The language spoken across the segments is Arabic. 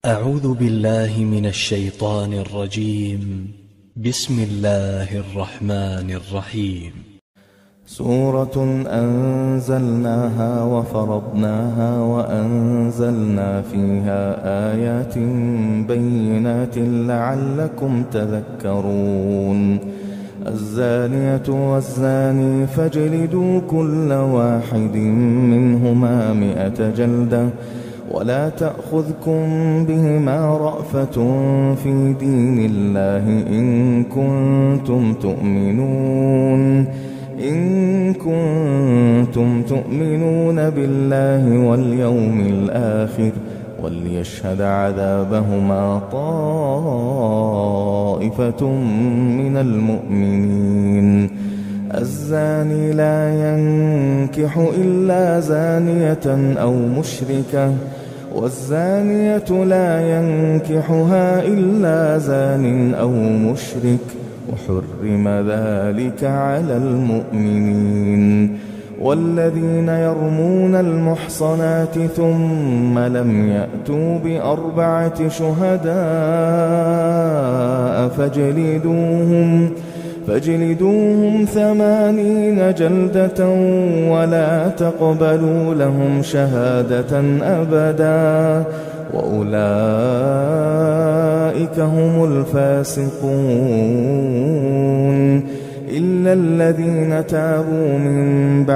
أعوذ بالله من الشيطان الرجيم. بسم الله الرحمن الرحيم. سورة أنزلناها وفرضناها وأنزلنا فيها آيات بينات لعلكم تذكرون. الزانية والزاني فاجلدوا كل واحد منهما 100 جلدة ولا تأخذكم بهما رأفة في دين الله إن كنتم تؤمنون بالله واليوم الآخر وليشهد عذابهما طائفة من المؤمنين. الزاني لا ينكح إلا زانية أو مشركة والزانية لا ينكحها إلا زان أو مشرك وحرم ذلك على المؤمنين. والذين يرمون المحصنات ثم لم يأتوا ب4 شهداء فاجلدوهم 80 جلدة ولا تقبلوا لهم شهادة أبدا وأولئك هم الفاسقون. إلا الذين تابوا من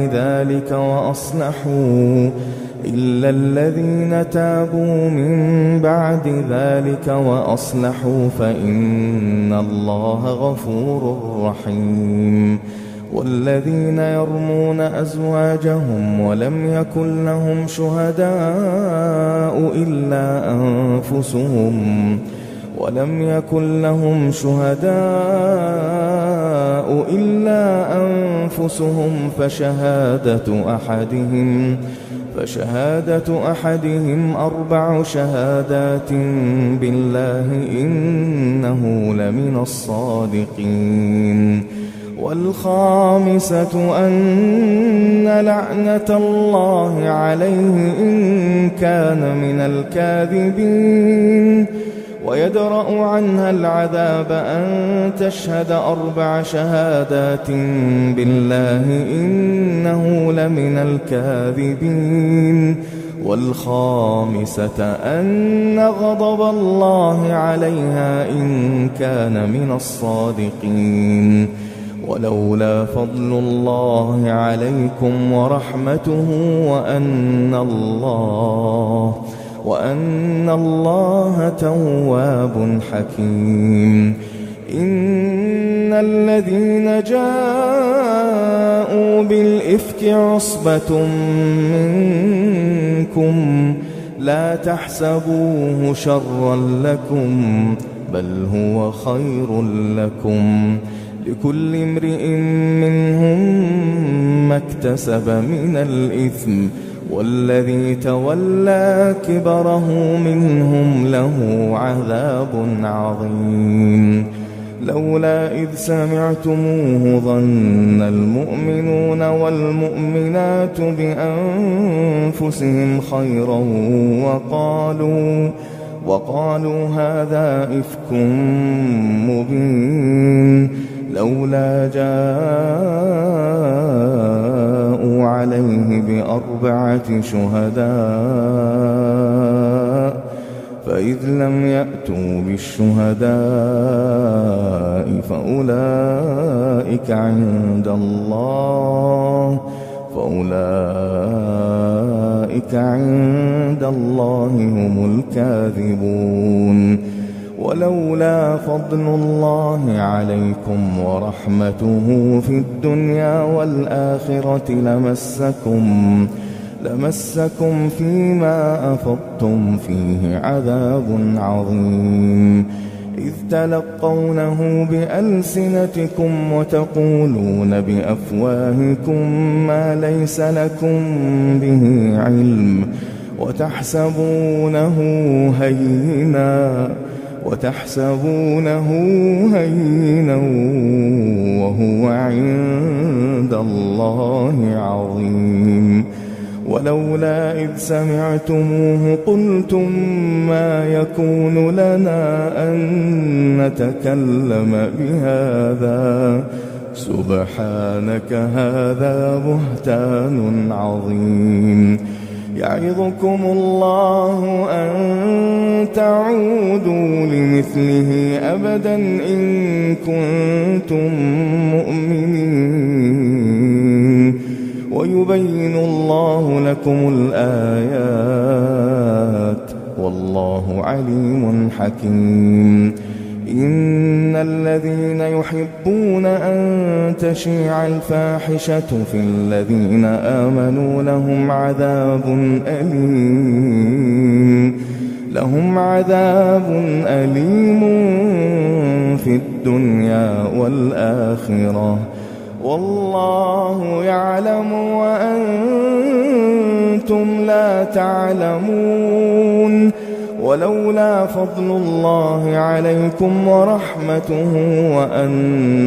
بعد ذلك وأصلحوا فإن الله غفور رحيم. والذين يرمون أزواجهم ولم يكن لهم شهداء إلا أنفسهم فشهادة أحدهم 4 شهادات بالله إنه لمن الصادقين. والخامسة أن لعنة الله عليه إن كان من الكاذبين. ويدرأ عنها العذاب أن تشهد 4 شهادات بالله إنه لمن الكاذبين. والخامسة أن غضب الله عليها إن كان من الصادقين. ولولا فضل الله عليكم ورحمته وأن الله تواب حكيم. إن الذين جاءوا بالإفك عصبة منكم لا تحسبوه شرا لكم بل هو خير لكم. لكل امرئ منهم ما اكتسب من الإثم والذي تولى كبره منهم له عذاب عظيم. لولا إذ سمعتموه ظن المؤمنون والمؤمنات بأنفسهم خيرا وقالوا هذا إفك مبين. لولا جاءوا عليه ب4 شهداء فإذ لم يأتوا بالشهداء فأولئك عند الله هم الكاذبون. ولولا فضل الله عليكم ورحمته في الدنيا والآخرة لمسكم فيما أفضتم فيه عذاب عظيم. إذ تلقونه بألسنتكم وتقولون بأفواهكم ما ليس لكم به علم وتحسبونه هينا وهو عند الله عظيم. ولولا إذ سمعتموه قلتم ما يكون لنا أن نتكلم بهذا سبحانك هذا بهتان عظيم يعظكم الله أن تعودوا لمثله أبدا إن كنتم مؤمنين ويبين الله لكم الآيات والله عليم حكيم إن الذين يحبون أن تشيع الفاحشة في الذين آمنوا لهم عذاب أليم في الدنيا والآخرة والله يعلم وأنتم لا تعلمون ولولا فضل الله عليكم ورحمته وأن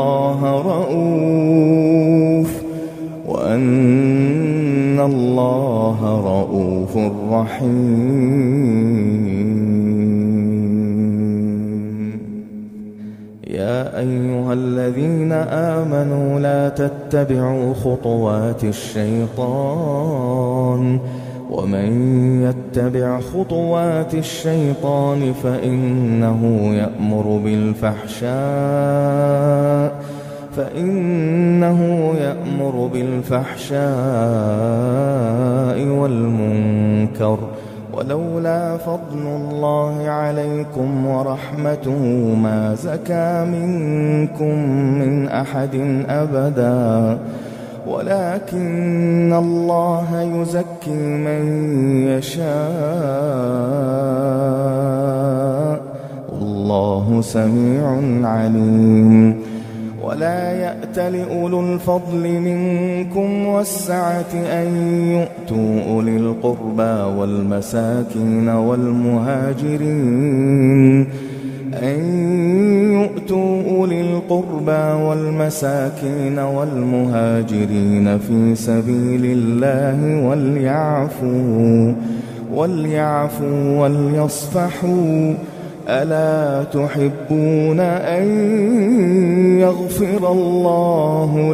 الله رؤوف رحيم يا أيها الذين آمنوا لا تتبعوا خطوات الشيطان ومن يتبع خطوات الشيطان فإنه يأمر بالفحشاء والمنكر ولولا فضل الله عليكم ورحمته ما زكى منكم من أحد أبدا ولكن الله يزكي من يشاء والله سميع عليم ولا يأت لأولو الفضل منكم والسعة أن يؤتوا أولي القربى والمساكين والمهاجرين في سبيل الله وليعفوا وليصفحوا ألا تحبون أن يغفر الله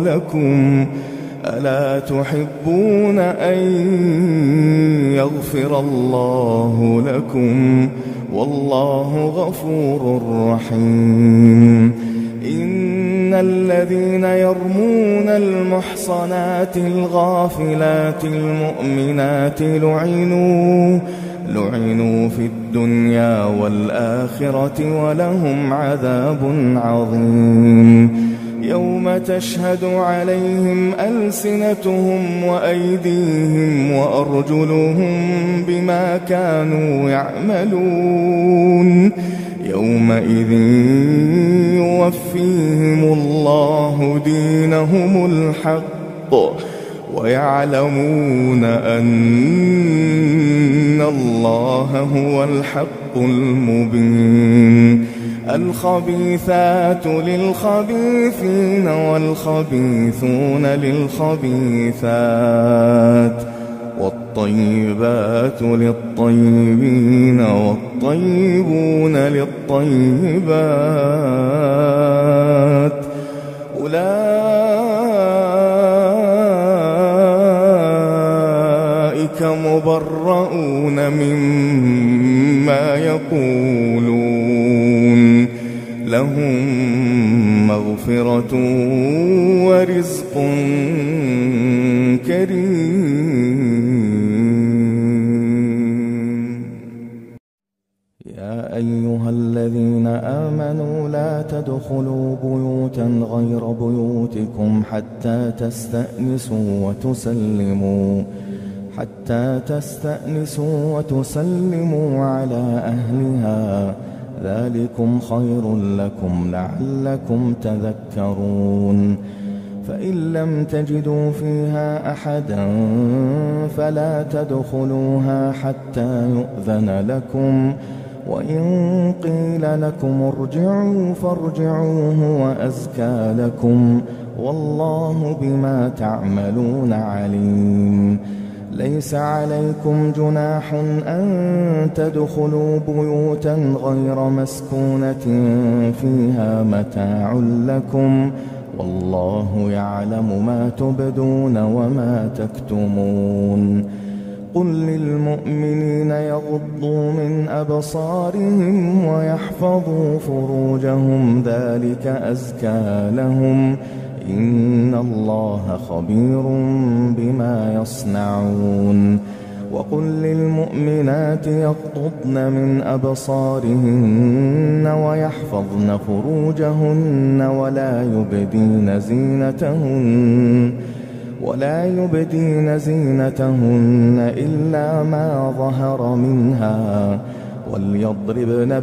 لكم والله غفور رحيم إن الذين يرمون المحصنات الغافلات المؤمنات لعنوا في الدنيا والآخرة ولهم عذاب عظيم يوم تشهد عليهم ألسنتهم وأيديهم وأرجلهم بما كانوا يعملون يومئذ يوفيهم الله دينهم الحق ويعلمون أن الله هو الحق المبين الخبيثات للخبيثين والخبيثون للخبيثات والطيبات للطيبين والطيبون للطيبات أولئك مبرؤون مما يقولون لهم مغفرة ورزق كريم يا أيها الذين آمنوا لا تدخلوا بيوتا غير بيوتكم حتى تستأنسوا وتسلموا على أهلها ذلكم خير لكم لعلكم تذكرون فإن لم تجدوا فيها أحدا فلا تدخلوها حتى يؤذن لكم وإن قيل لكم ارجعوا فارجعوا هو أزكى لكم والله بما تعملون عليم ليس عليكم جناح أن تدخلوا بيوتا غير مسكونة فيها متاع لكم والله يعلم ما تبدون وما تكتمون قل للمؤمنين يغضوا من أبصارهم ويحفظوا فروجهم ذلك أزكى لهم إن الله خبير بما يصنعون وقل للمؤمنات يغضضن من أبصارهن ويحفظن فروجهن ولا يبدين زينتهن إلا ما ظهر منها وليضربن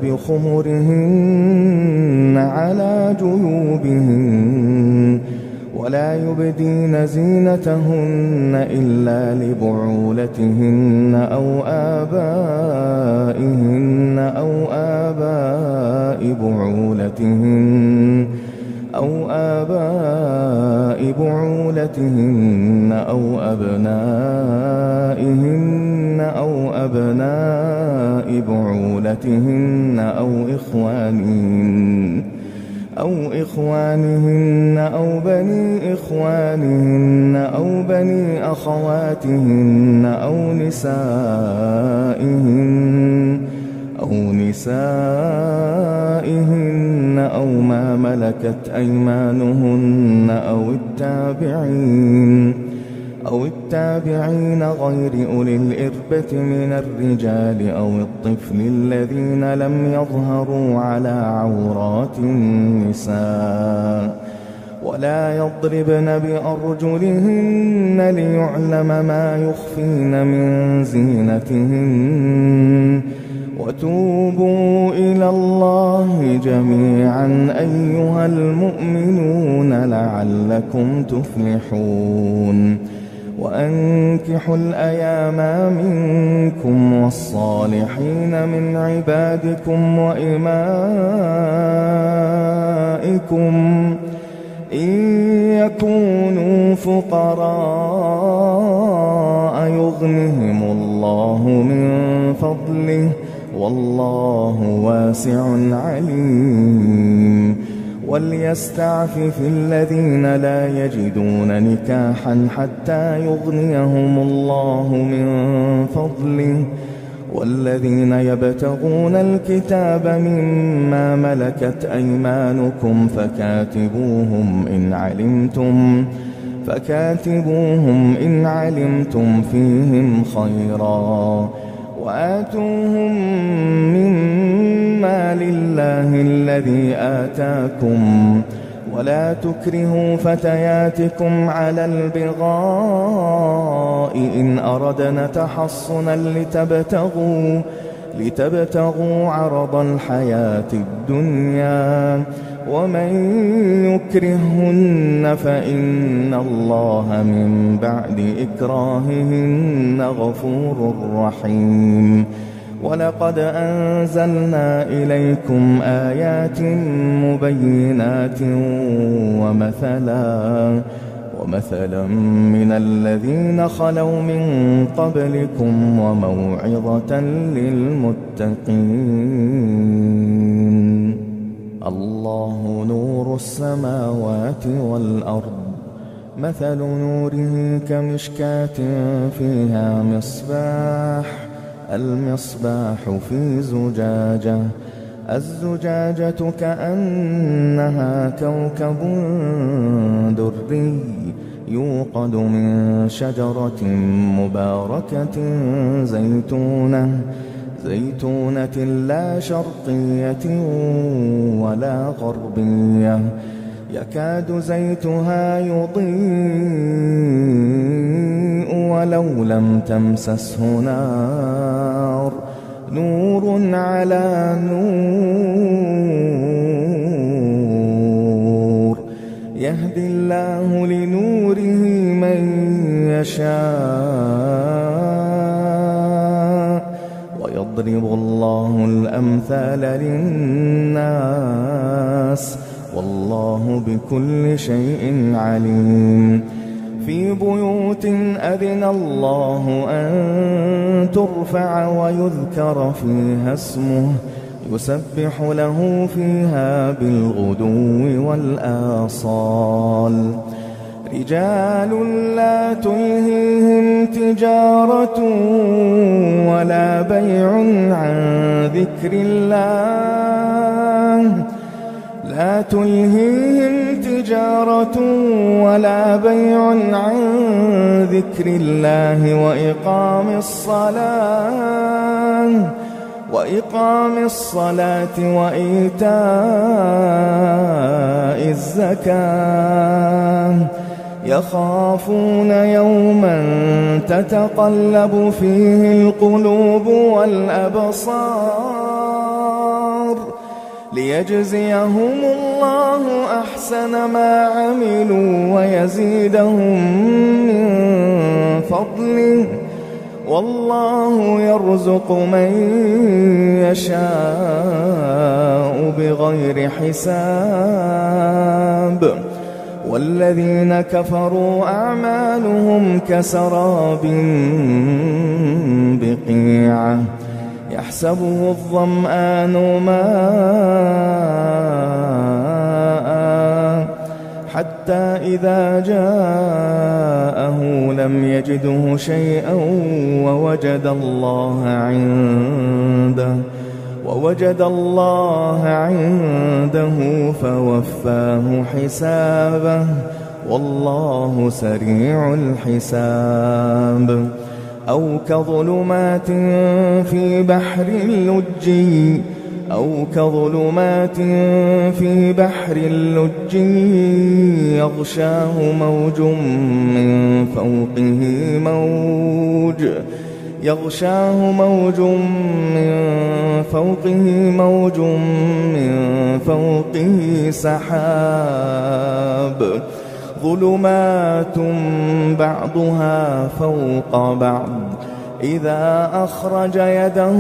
بخمرهن على جيوبهن ولا يبدين زينتهن إلا لبعولتهن أو آبائهن أو آباء بعولتهن أو أبنائهن أو أبناء بعولتهن أو إخوانهن أو بني إخوانهن أو بني أخواتهن أو نسائهن أو ما ملكت أيمانهن أو التابعين غير أولي الإربة من الرجال أو الطفل الذين لم يظهروا على عورات النساء ولا يضربن بأرجلهن ليعلم ما يخفين من زينتهن وتوبوا إلى الله جميعا أيها المؤمنون لعلكم تفلحون وأنكحوا الأيام منكم والصالحين من عبادكم وإمائكم إن يكونوا فقراء يغنهم الله من فضله والله واسع عليم وليستعفف الذين لا يجدون نكاحا حتى يغنيهم الله من فضله والذين يبتغون الكتاب مما ملكت أيمانكم فكاتبوهم إن علمتم فيهم خيرا وآتوهم مما لله الذي آتاكم ولا تكرهوا فتياتكم على البغاء إن أردنا تحصنا لتبتغوا عرض الحياة الدنيا ومن يكرهن فإن الله من بعد إكراههن غفور رحيم ولقد أنزلنا إليكم آيات مبينات ومثلا من الذين خلوا من قبلكم وموعظة للمتقين الله نور السماوات والأرض مثل نوره كمشكاة فيها المصباح في زجاجة الزجاجة كأنها كوكب دري يوقد من شجرة مباركة زيتونة لا شرقية ولا غربية يكاد زيتها يضيء ولو لم تمسسه نور على نور يهدي الله لنوره من يشاء ويضرب الله الأمثال للناس والله بكل شيء عليم في بيوت أذن الله أن ترفع ويذكر فيها اسمه يسبح له فيها بالغدو والآصال رجال لا تلهيهم تجارة ولا بيع عن ذكر الله لا تلهيهم تجارة ولا بيع عن ذكر الله وإقام الصلاة وإيتاء الزكاة يخافون يوما تتقلب فيه القلوب والأبصار ليجزيهم الله أحسن ما عملوا ويزيدهم من فضله والله يرزق من يشاء بغير حساب والذين كفروا أعمالهم كسراب بقيعة يحسبه الظمآن ماء حتى إذا جاءه لم يجده شيئا ووجد الله عنده فوفاه حسابه والله سريع الحساب أو كظلمات في بحر اللجي يغشاه موج من فوقه سحاب ظلمات بعضها فوق بعض إذا أخرج يده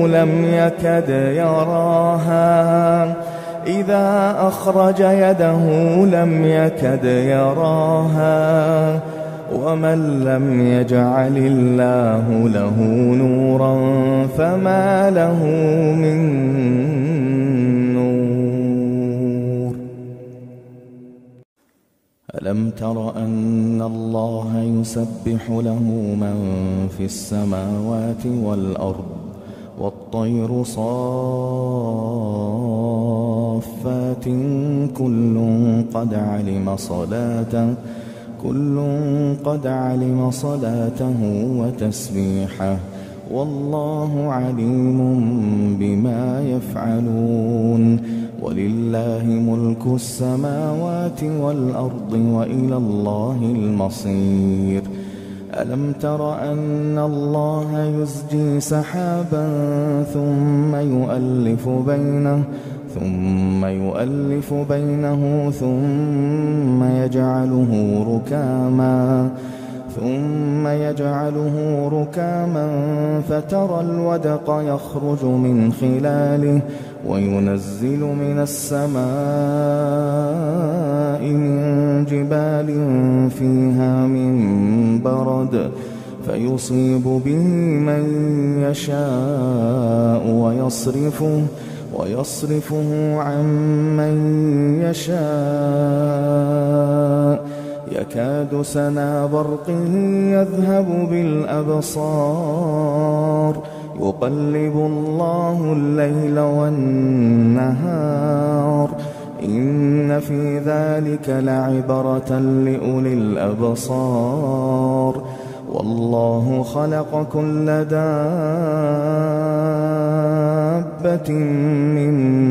لم يكد يراها ومن لم يجعل الله له نورا فما له من نور ألم تر أن الله يسبح له من في السماوات والأرض والطير صافات كل قد علم صلاته وتسبيحه والله عليم بما يفعلون ولله ملك السماوات والأرض وإلى الله المصير ألم تر أن الله يزجي سحابا ثم يؤلف بينه ثم يجعله ركاما فترى الودق يخرج من خلاله وينزل من السماء من جبال فيها من برد فيصيب به من يشاء ويصرفه عن من يشاء يكاد سنا برقه يذهب بالأبصار يقلب الله الليل والنهار إن في ذلك لعبرة لأولي الأبصار والله خلق كل دابة من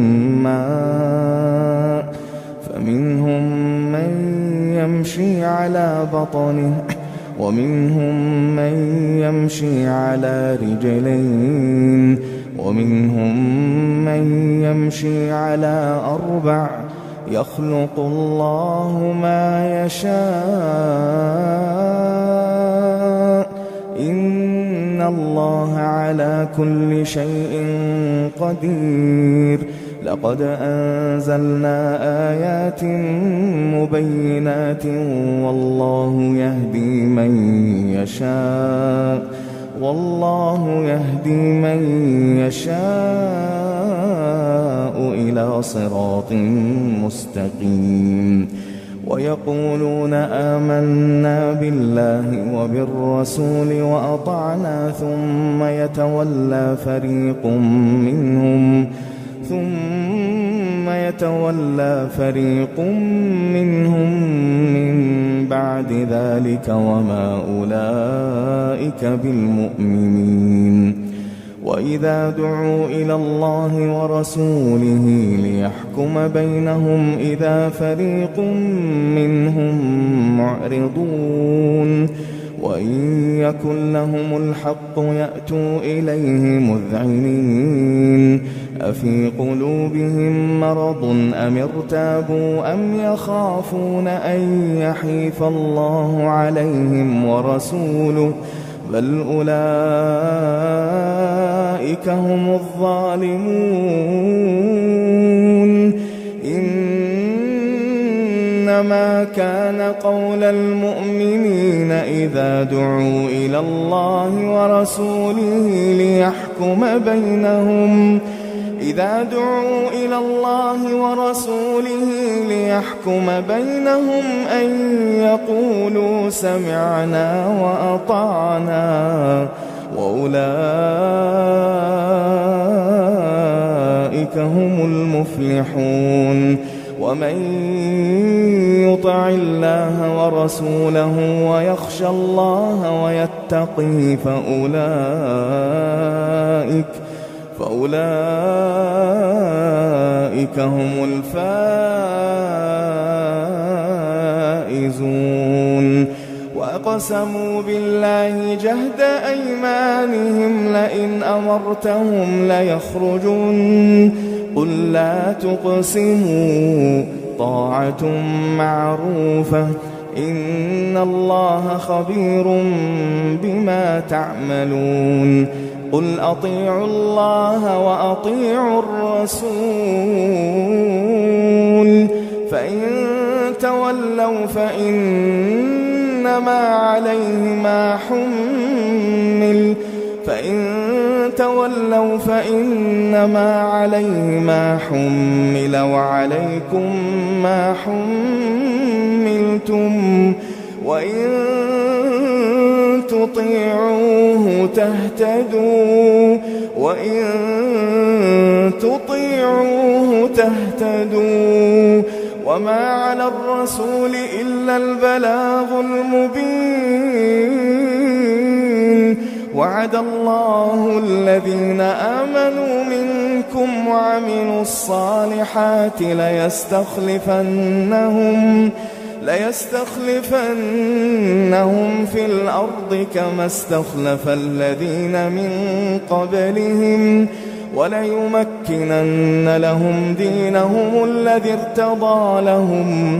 ماء فمنهم من يمشي على بطنه ومنهم من يمشي على رجلين ومنهم من يمشي على أربع يخلق الله ما يشاء إن الله على كل شيء قدير لقد أنزلنا آيات مبينات والله يهدي من يشاء إلى صراط مستقيم. ويقولون آمنا بالله وبالرسول وأطعنا ثم يتولى فريق منهم من بعد ذلك وما أولئك بالمؤمنين. وإذا دعوا إلى الله ورسوله ليحكم بينهم إذا فريق منهم معرضون وإن يكن لهم الحق يأتوا إليه مذعنين أفي قلوبهم مرض أم ارتابوا أم يخافون أن يحيف الله عليهم ورسوله بل أولئك هم الظالمون. إنما كان قول المؤمنين إذا دعوا إلى الله ورسوله ليحكم بينهم أن يقولوا سمعنا وأطعنا وأولئك هم المفلحون. ومن يطع الله ورسوله ويخشى الله ويتقه فأولئك هم الفائزون. وأقسموا بالله جهد أيمانهم لئن أمرتهم ليخرجون قل لا تقسموا طاعة معروفة إن الله خبير بما تعملون. قل أطيعوا الله وأطيعوا الرسول فإن تولوا فإنما عليه ما حمل وعليكم ما حملتم وإن تطيعوه تهتدوا وما على الرسول إلا البلاغ المبين. وعد الله الذين آمنوا منكم وعملوا الصالحات ليستخلفنهم في الأرض كما استخلف الذين من قبلهم وليمكنن لهم دينهم الذي ارتضى لهم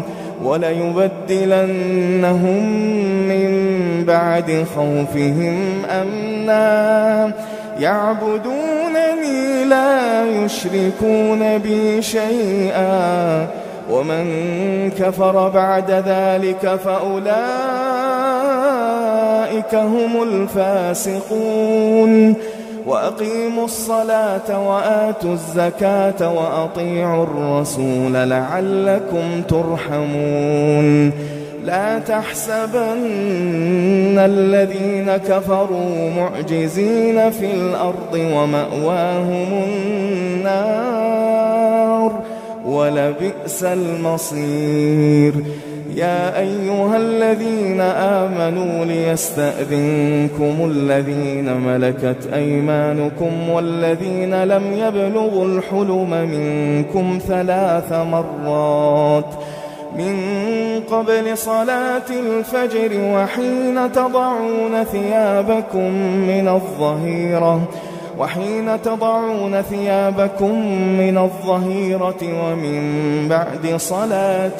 وليبدلنهم من بعد خوفهم أمنا يعبدونني لا يشركون بي شيئا ومن كفر بعد ذلك فأولئك هم الفاسقون. وأقيموا الصلاة وآتوا الزكاة وأطيعوا الرسول لعلكم ترحمون. لا تحسبن الذين كفروا معجزين في الأرض ومأواهم النار ولبئس المصير. يا أيها الذين آمنوا ليستأذنكم الذين ملكت أيمانكم والذين لم يبلغوا الحلم منكم 3 مرات من قبل صلاة الفجر وحين تضعون ثيابكم من الظهيرة ومن بعد صلاة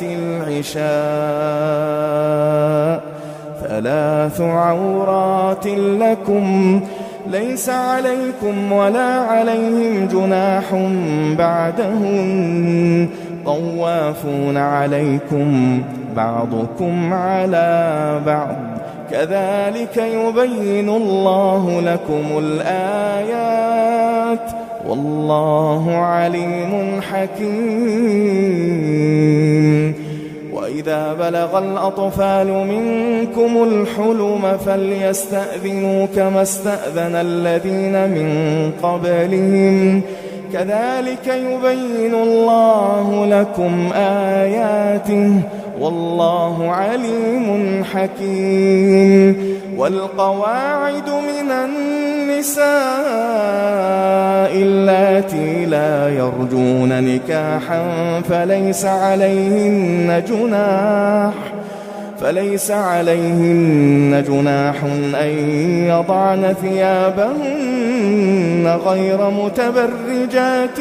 العشاء 3 عورات لكم ليس عليكم ولا عليهم جناح بعدهن طوافون عليكم بعضكم على بعض كذلك يبين الله لكم الآيات والله عليم حكيم. وإذا بلغ الأطفال منكم الحلم فليستأذنوا كما استأذن الذين من قبلهم كذلك يبين الله لكم آياته والله عليم حكيم. والقواعد من النساء اللاتي لا يرجون نكاحا فليس عليهن جناح أن يضعن ثيابهن غير متبرجات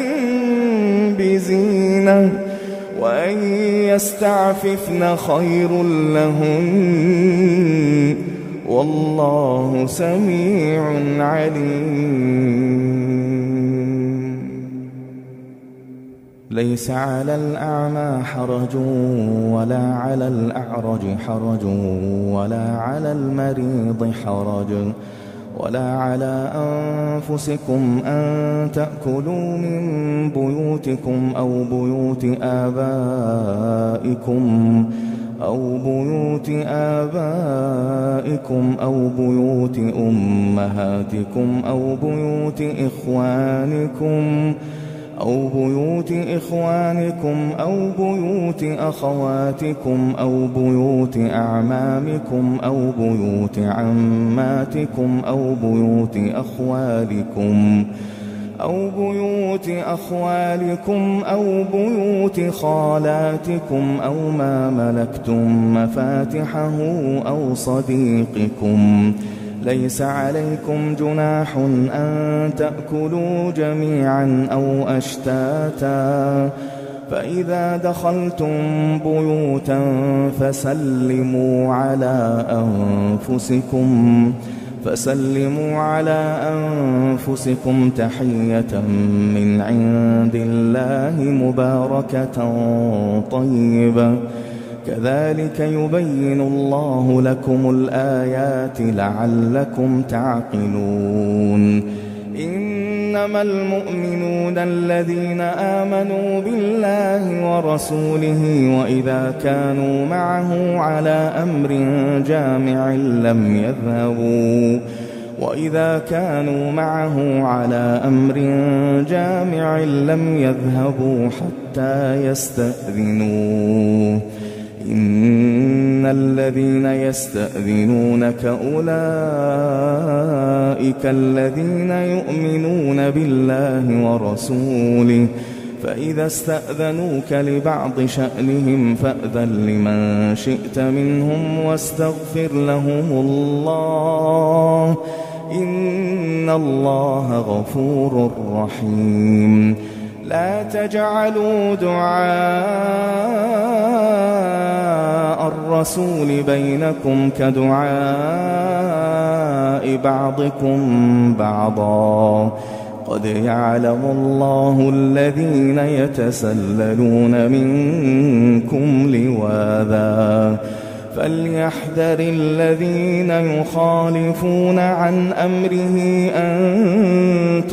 بزينة وأن يستعففن خير لهن والله سميع عليم. ليس على الأعمى حرج ولا على الأعرج حرج ولا على المريض حرج ولا على أنفسكم أن تأكلوا من بيوتكم أو بيوت آبائكم أو بيوت أمهاتكم أو بيوت إخوانكم أو بيوت أخواتكم أو بيوت أعمامكم أو بيوت عماتكم أو بيوت أخوالكم أو بيوت خالاتكم أو ما ملكتم مفاتحه أو صديقكم. ليس عليكم جناح أن تأكلوا جميعا أو أشتاتا فإذا دخلتم بيوتا فسلموا على أنفسكم تحية من عند الله مباركة طيبة كذلك يبين الله لكم الآيات لعلكم تعقلون. إنما المؤمنون الذين آمنوا بالله ورسوله وإذا كانوا معه على أمر جامع لم يذهبوا حتى يستأذنوه. إن الذين يستأذنونك أولئك الذين يؤمنون بالله ورسوله فإذا استأذنوك لبعض شأنهم فأذن لمن شئت منهم واستغفر لهم الله إن الله غفور رحيم. لا تجعلوا دعاء الرسول بينكم كدعاء بعضكم بعضا قد يعلم الله الذين يتسللون منكم لواذا فليحذر الذين يخالفون عن أمره أن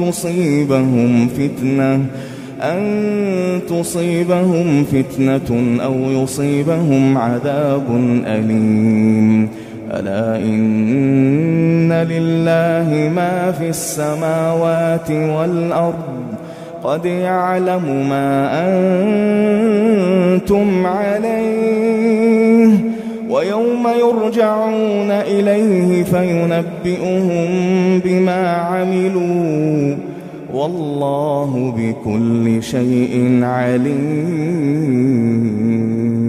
تصيبهم فتنة أو يصيبهم عذاب أليم. ألا إن لله ما في السماوات والأرض قد يعلم ما أنتم عليه ويوم يرجعون إليه فينبئهم بما عملوا والله بكل شيء عليم.